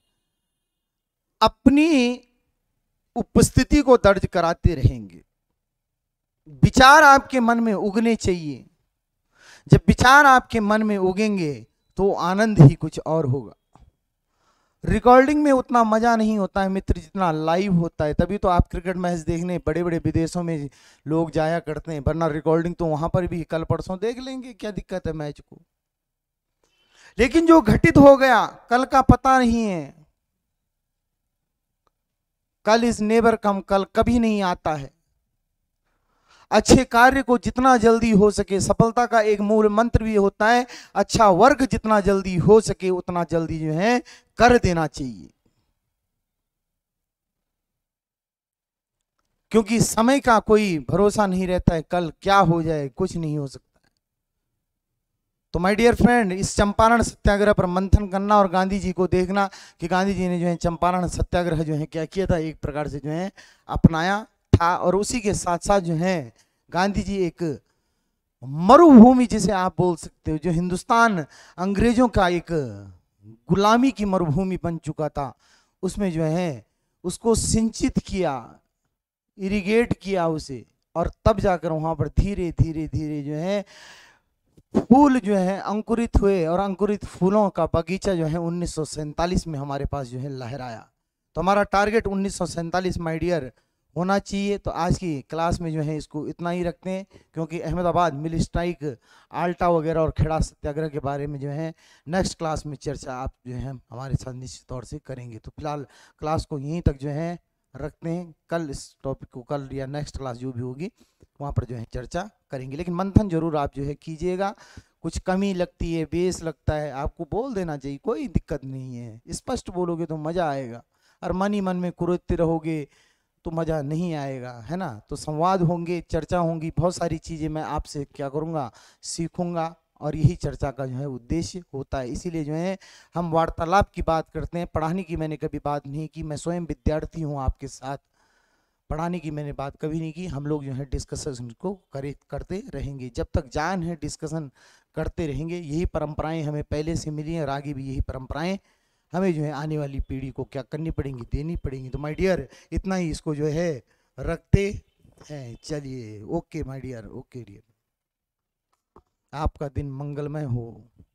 अपनी उपस्थिति को दर्ज कराते रहेंगे। विचार आपके मन में उगने चाहिए। जब विचार आपके मन में उगेंगे तो आनंद ही कुछ और होगा। रिकॉर्डिंग में उतना मजा नहीं होता है मित्र जितना लाइव होता है। तभी तो आप क्रिकेट मैच देखने बड़े बड़े विदेशों में लोग जाया करते हैं, वरना रिकॉर्डिंग तो वहां पर भी कल परसों देख लेंगे, क्या दिक्कत है मैच को। लेकिन जो घटित हो गया कल का पता नहीं है, कल इज नेवर कम, कल कभी नहीं आता है। अच्छे कार्य को जितना जल्दी हो सके, सफलता का एक मूल मंत्र भी होता है, अच्छा वर्क जितना जल्दी हो सके उतना जल्दी जो है कर देना चाहिए, क्योंकि समय का कोई भरोसा नहीं रहता है, कल क्या हो जाए कुछ नहीं हो सकता। तो माय डियर फ्रेंड, इस चंपारण सत्याग्रह पर मंथन करना और गांधी जी को देखना कि गांधी जी ने जो है चंपारण सत्याग्रह जो है क्या किया था, एक प्रकार से जो है अपनाया था। और उसी के साथ साथ जो है गांधी जी एक मरुभूमि जिसे आप बोल सकते हो, जो हिंदुस्तान अंग्रेजों का एक गुलामी की मरुभूमि बन चुका था, उसमें जो है उसको सिंचित किया, इरिगेट किया उसे, और तब जाकर वहां पर धीरे धीरे धीरे जो है फूल जो है अंकुरित हुए, और अंकुरित फूलों का बगीचा जो है उन्नीस सौ सैंतालीस में हमारे पास जो है लहराया। तो हमारा टारगेट उन्नीस सौ सैंतालीस माय डियर होना चाहिए। तो आज की क्लास में जो है इसको इतना ही रखते हैं, क्योंकि अहमदाबाद मिल स्ट्राइक, आल्टा वगैरह और खेड़ा सत्याग्रह के बारे में जो है नेक्स्ट क्लास में चर्चा आप जो है हमारे साथ निश्चित तौर से करेंगे। तो फिलहाल क्लास को यहीं तक जो है रखते हैं, कल इस टॉपिक को, कल या नेक्स्ट क्लास जो भी होगी वहाँ पर जो है चर्चा करेंगे। लेकिन मंथन जरूर आप जो है कीजिएगा, कुछ कमी लगती है, बेस लगता है, आपको बोल देना चाहिए, कोई दिक्कत नहीं है, स्पष्ट बोलोगे तो मज़ा आएगा, और मन ही मन में कुरेदते रहोगे तो मज़ा नहीं आएगा, है ना। तो संवाद होंगे, चर्चा होंगी, बहुत सारी चीज़ें मैं आपसे क्या करूँगा, सीखूंगा, और यही चर्चा का जो है उद्देश्य होता है। इसीलिए जो है हम वार्तालाप की बात करते हैं, पढ़ाने की मैंने कभी बात नहीं की, मैं स्वयं विद्यार्थी हूँ आपके साथ, पढ़ाने की मैंने बात कभी नहीं की। हम लोग जो है डिस्कशन को करे करते रहेंगे, जब तक जान है डिस्कशन करते रहेंगे। यही परंपराएं हमें पहले से मिली हैं और आगे भी यही परंपराएं हमें जो है आने वाली पीढ़ी को क्या करनी पड़ेंगी, देनी पड़ेंगी। तो माय डियर इतना ही इसको जो है रखते हैं। चलिए, okay my dear, okay dear, आपका दिन मंगलमय हो।